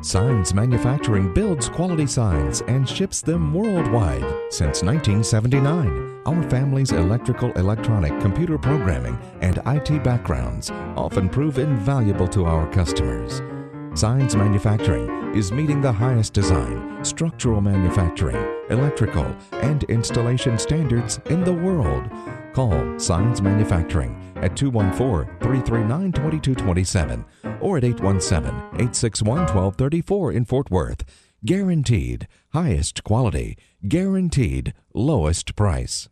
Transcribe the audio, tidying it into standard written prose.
Signs Manufacturing builds quality signs and ships them worldwide since 1979. Our family's electrical, electronic, computer programming, and IT backgrounds often prove invaluable to our customers. Signs Manufacturing is meeting the highest design, structural manufacturing, electrical, and installation standards in the world. Call Signs Manufacturing at 214-339-2227 or at 817-861-1234 in Fort Worth. Guaranteed highest quality, guaranteed lowest price.